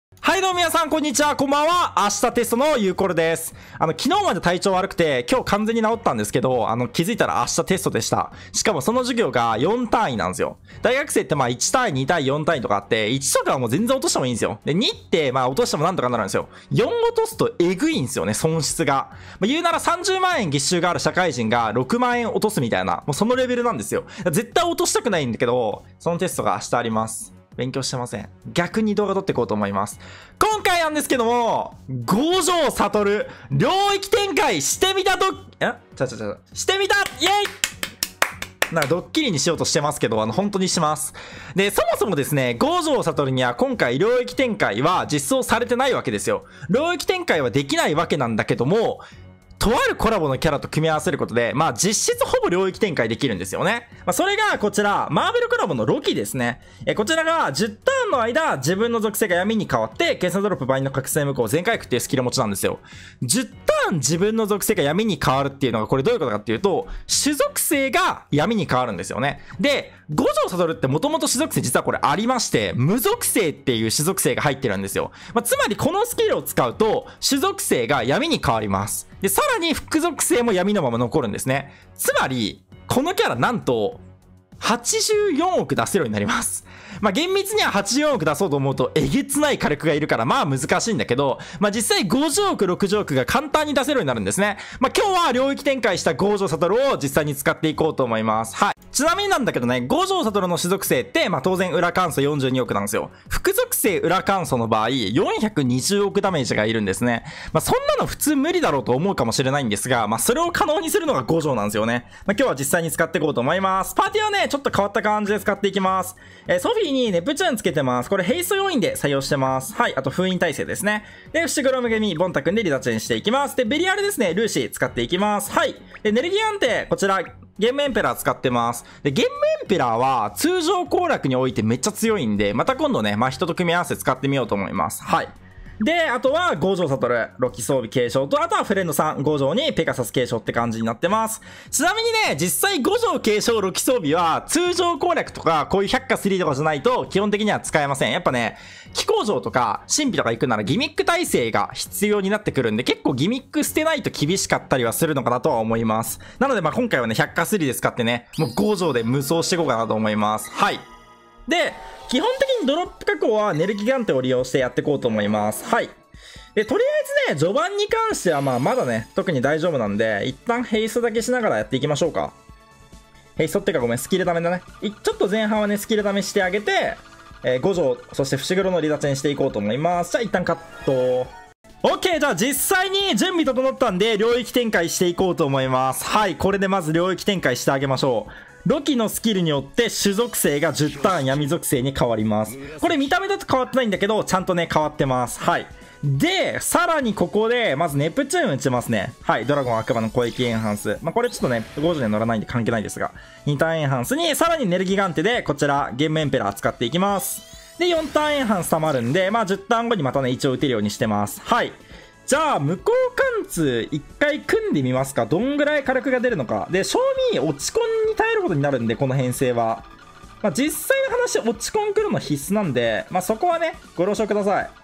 はいどうも皆さんこんにちは、こんばんは。明日テストのゆうころです。昨日まで体調悪くて今日完全に治ったんですけど、気づいたら明日テストでした。しかもその授業が4単位なんですよ。大学生って1単位2単位4単位とかあって、1とかはもう全然落としてもいいんですよ。で2って落としてもなんとかなるんですよ。4落とすとえぐいんですよね、損失が。言うなら30万円月収がある社会人が6万円落とすみたいな、もうそのレベルなんですよ。絶対落としたくないんだけど、そのテストが明日あります。勉強してません。逆に動画撮っていこうと思います。今回なんですけども、五条悟、領域展開してみたしてみたイエイなんかドッキリにしようとしてますけど、本当にします。で、そもそもですね、五条悟には今回領域展開は実装されてないわけですよ。領域展開はできないわけなんだけども、とあるコラボのキャラと組み合わせることで、実質ほぼ領域展開できるんですよね。それがこちら、マーベルコラボのロキですね。こちらが10ターンの間、自分の属性が闇に変わって、計算ドロップ倍の覚醒無効全回復っていうスキル持ちなんですよ。10ターン自分の属性が闇に変わるっていうのがこれどういうことかっていうと、種属性が闇に変わるんですよね。で、五条悟ってもともと種属性実はこれありまして、無属性っていう種属性が入ってるんですよ。つまりこのスキルを使うと、種属性が闇に変わります。で、さらに副属性も闇のまま残るんですね。つまり、このキャラなんと、84億出せるようになります。厳密には84億出そうと思うとえげつない火力がいるから難しいんだけど、実際50億、60億が簡単に出せるようになるんですね。今日は領域展開した五条悟を実際に使っていこうと思います。はい。ちなみになんだけどね、五条悟の種属性って、当然裏関数42億なんですよ。副属性裏関数の場合、420億ダメージがいるんですね。そんなの普通無理だろうと思うかもしれないんですが、それを可能にするのが五条なんですよね。今日は実際に使っていこうと思います。パーティーはね、ちょっと変わった感じで使っていきます。ソフィーにネプチューンつけてます。これヘイスト要因で採用してます。はい。あと封印耐性ですね。で、伏黒む組、ボンタ君で離脱にしていきます。で、ベリアルですね、ルーシー使っていきます。はい。で、ネルギアンテ、こちら、ゲームエンペラー使ってます。で、ゲームエンペラーは通常攻略においてめっちゃ強いんで、また今度ね、人と組み合わせ使ってみようと思います。はい。で、あとは、五条悟、ロキ装備継承と、あとはフレンドさん、五条にペガサス継承って感じになってます。ちなみにね、実際五条継承、ロキ装備は、通常攻略とか、こういう百科3とかじゃないと、基本的には使えません。やっぱね、気候城とか、神秘とか行くならギミック耐性が必要になってくるんで、結構ギミック捨てないと厳しかったりはするのかなとは思います。なので今回はね、百科3で使ってね、もう五条で無双していこうかなと思います。はい。で、基本的にドロップ加工はネルギガンテを利用してやっていこうと思います。はい。で、とりあえずね、序盤に関してはまだね、特に大丈夫なんで、一旦ヘイストだけしながらやっていきましょうか。ヘイストってかごめん、スキルダメだね。ちょっと前半はね、スキルダメしてあげて、五条、そして伏黒の離脱にしていこうと思います。じゃあ一旦カット。OK! じゃあ実際に準備整ったんで、領域展開していこうと思います。はい、これでまず領域展開してあげましょう。ロキのスキルによって種属性が10ターン闇属性に変わります。これ見た目だと変わってないんだけど、ちゃんとね、変わってます。はい。で、さらにここで、まずネプチューン打ちますね。はい、ドラゴン悪魔の攻撃エンハンス。これちょっとね、ゴージョには乗らないんで関係ないですが、2ターンエンハンスに、さらにネルギガンテで、こちら、ゲームエンペラー使っていきます。で、4ターンエンハンス溜まるんで、10ターン後にまたね、一応打てるようにしてます。はい。じゃあ、無効貫通、一回組んでみますか。どんぐらい火力が出るのか。で、正味、落ち込んに耐えることになるんで、この編成は。実際の話、落ち込ん来るの必須なんで、そこはね、ご了承ください。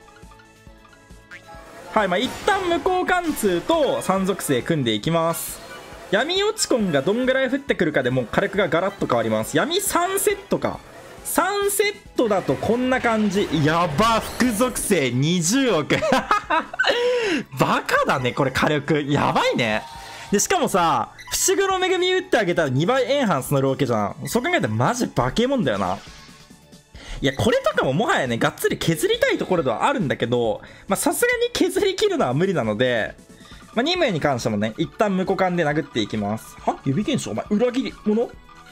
はい、一旦無効貫通と3属性組んでいきます。闇落ち込んがどんぐらい降ってくるかでもう火力がガラッと変わります。闇3セットか。3セットだとこんな感じ。やば、副属性20億。バカだね、これ火力。やばいね。で、しかもさ、伏黒恵み打ってあげたら2倍エンハンス乗るわけじゃん。そう考えたらマジ化け物だよな。いや、これとかももはやね、がっつり削りたいところではあるんだけど、さすがに削り切るのは無理なので、2名に関してもね、一旦無効間で殴っていきます。は？指現象？お前、裏切り者？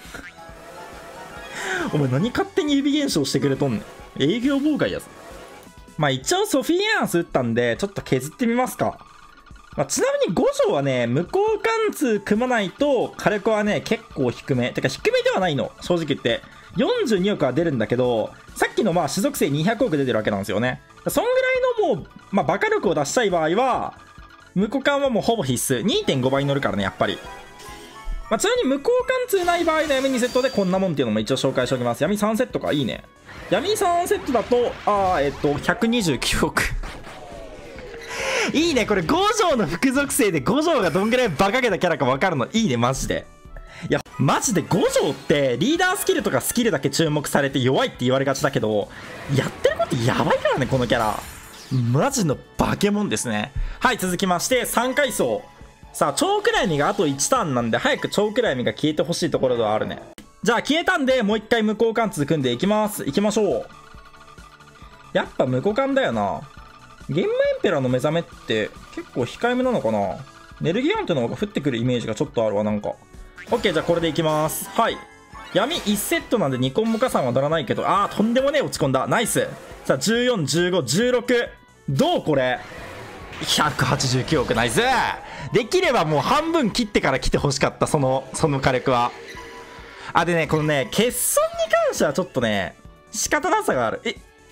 お前、何勝手に指現象してくれとんねん。営業妨害やぞ。一応ソフィーエンハンス打ったんで、ちょっと削ってみますか。ちなみに五条はね、無効貫通組まないと、火力はね、結構低め。てか、低めではないの。正直言って。42億は出るんだけど、さっきの種属性200億出てるわけなんですよね。そんぐらいのもう、バカ力を出したい場合は、無効貫はもうほぼ必須。2.5 倍に乗るからね、やっぱり。ちなみに無効貫通ない場合の闇2セットでこんなもんっていうのも一応紹介しておきます。闇3セットか、いいね。 闇3セットだと、129億。いいね、これ5条の副属性で5条がどんぐらいバカげたキャラか分かるのいいね、マジで。いや、マジで5条ってリーダースキルとかスキルだけ注目されて弱いって言われがちだけど、やってることやばいからね、このキャラ。マジのバケモンですね。はい、続きまして3階層。さあ、超暗闇があと1ターンなんで、早く超暗闇が消えてほしいところではあるね。じゃあ消えたんで、もう一回無効貫通組んでいきます。行きましょう。やっぱ無効貫だよな。ゲンマエンペラーの目覚めって結構控えめなのかな。ネルギガントの方が降ってくるイメージがちょっとあるわ、なんか。オッケー、じゃあこれでいきます。はい。闇1セットなんで2コンボ加算は乗らないけど、とんでもねえ落ち込んだ。ナイス。さあ、14、15、16。どうこれ。189億ナイス。できればもう半分切ってから来てほしかった、その火力は。でね、このね、欠損に関してはちょっとね、仕方なさがある。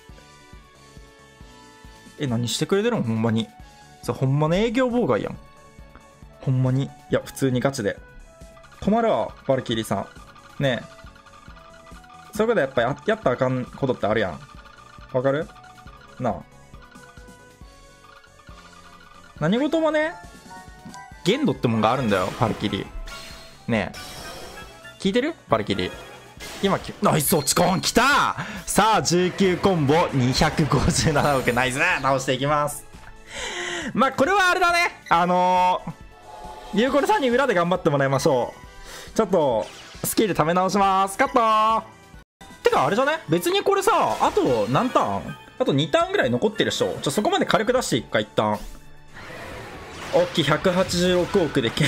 何してくれてるのほんまに。ほんまの営業妨害やん。ほんまに。いや、普通にガチで。困るわ、バルキリーさん。ねえ。そういうことやっぱやったらあかんことってあるやん。わかる？なあ。何事もね、限度ってもんがあるんだよ、バルキリー。ねえ。聞いてる？バルキリー。今、ナイス落ちコン来た。さあ、19コンボ、257億。ナイス倒していきます。まあ、これはあれだね。ユーコルさんに裏で頑張ってもらいましょう。ちょっと、スキル貯め直します。カット。てか、あれじゃね？別にこれさ、あと何ターン？あと2ターンぐらい残ってるっしょ。そこまで軽く出していくか、一旦。おっきい、186億で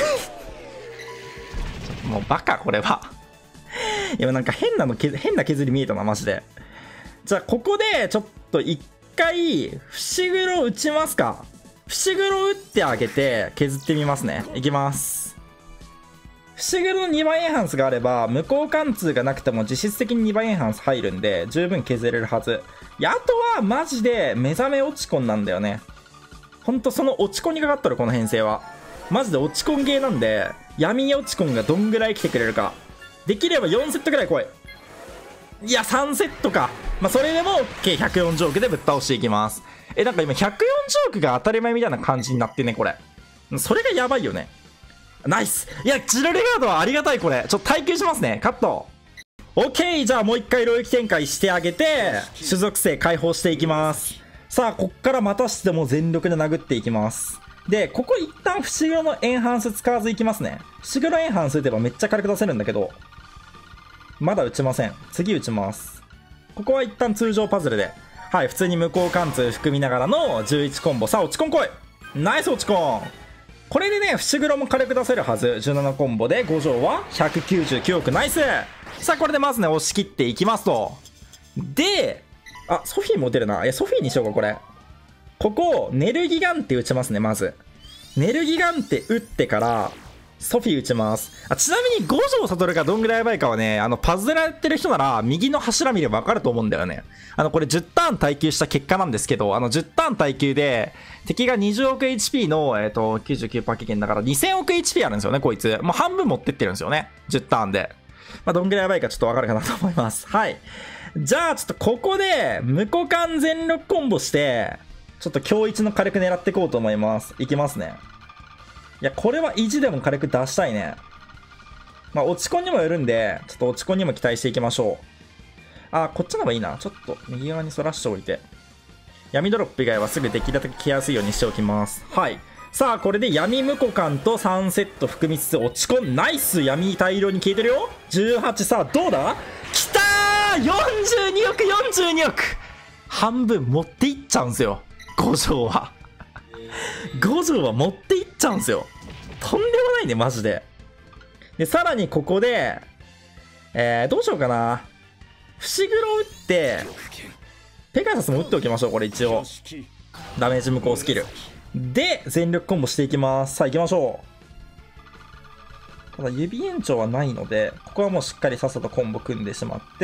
もうバカ、これは。今なんか変な削り見えたな、マジで。じゃあ、ここで、ちょっと一回、伏黒打ちますか。伏黒打ってあげて、削ってみますね。いきます。伏黒の2倍エンハンスがあれば、無効貫通がなくても実質的に2倍エンハンス入るんで、十分削れるはず。いや、あとは、マジで、目覚め落ちコンなんだよね。ほんと、その落ちコンにかかっとる、この編成は。マジで落ちコンゲーなんで、闇落ちコンがどんぐらい来てくれるか。できれば4セットぐらい来い。いや、3セットか。まあ、それでも、計140億でぶっ倒していきます。なんか今、140億が当たり前みたいな感じになってね、これ。それがやばいよね。ナイス。いや、ジロレガードはありがたい、これ。ちょっと耐久しますね。カット。オッケー。じゃあ、もう一回領域展開してあげて、種族性解放していきます。さあ、こっからまたしても全力で殴っていきます。で、ここ一旦伏黒のエンハンス使わずいきますね。伏黒エンハンス打てばめっちゃ軽く出せるんだけど、まだ打ちません。次打ちます。ここは一旦通常パズルで。はい、普通に無効貫通含みながらの11コンボ。さあ、落ちコン来い。ナイス落ちコン。これでね、伏黒も軽く出せるはず。17コンボで5条は199億。ナイス。さあ、これでまずね、押し切っていきますと。で、ソフィーも打てるな。ソフィーにしようか、これ。ここ、ネルギガンテ打ちますね、まず。ネルギガンテ打ってから、ソフィー打ちます。ちなみに五条悟がどんぐらいやばいかはね、パズルやってる人なら、右の柱見ればわかると思うんだよね。これ10ターン耐久した結果なんですけど、10ターン耐久で、敵が20億 HP の、99%経験だから2000億 HP あるんですよね、こいつ。もう半分持ってってるんですよね。10ターンで。まあ、どんぐらいやばいかちょっとわかるかなと思います。はい。じゃあ、ちょっとここで、無効貫全力コンボして、ちょっと今日一の火力狙っていこうと思います。いきますね。いや、これは意地でも火力出したいね。まあ、落ちコンにもよるんで、ちょっと落ちコンにも期待していきましょう。こっちの方がいいな。ちょっと右側に反らしておいて。闇ドロップ以外はすぐできるだけ来やすいようにしておきます。はい。さあ、これで闇無効貫と3セット含みつつ落ちコン。ナイス。闇大量に消えてるよ。18。さあ、どうだ？きたー！ 42 億、42億。半分持っていっちゃうんすよ。五条は。五条は持っていっちゃうんすよ。とんでもないね、マジで。で、さらにここで、どうしようかな。伏黒打って、ペガサスも打っておきましょう、これ一応。ダメージ無効スキル。で、全力コンボしていきます。さあ、行きましょう。ただ、指延長はないので、ここはもうしっかりさっさとコンボ組んでしまって、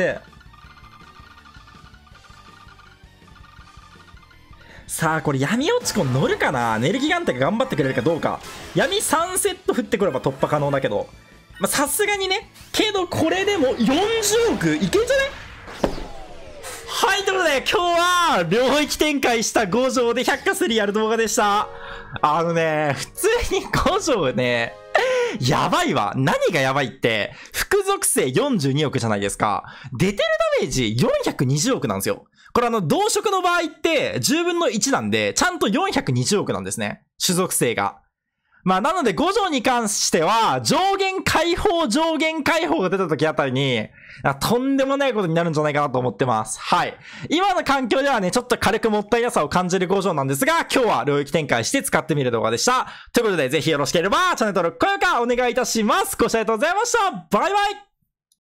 さあ、これ闇落ちコン乗るかな。ネルギガンテが頑張ってくれるかどうか。闇3セット振ってくれば突破可能だけど。まあ、さすがにね。けど、これでも40億いけんじゃね？ い、ということで、今日は、領域展開した5条で100かすりやる動画でした。普通に5条ね、やばいわ。何がやばいって、副属性42億じゃないですか。出てるダメージ420億なんですよ。これ同色の場合って10分の1なんで、ちゃんと420億なんですね。種属性が。まあ、なので5条に関しては、上限解放が出た時あたりに、とんでもないことになるんじゃないかなと思ってます。はい。今の環境ではね、ちょっと軽くもったいなさを感じる5条なんですが、今日は領域展開して使ってみる動画でした。ということで、ぜひよろしければ、チャンネル登録、高評価お願いいたします。ご視聴ありがとうございました。バイバイ。